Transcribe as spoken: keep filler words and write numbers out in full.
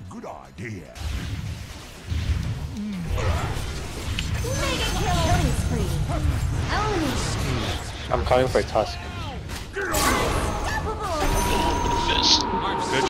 good idea. Killing spree. Element. I'm coming for Tusk. Unstoppable. Fist. Good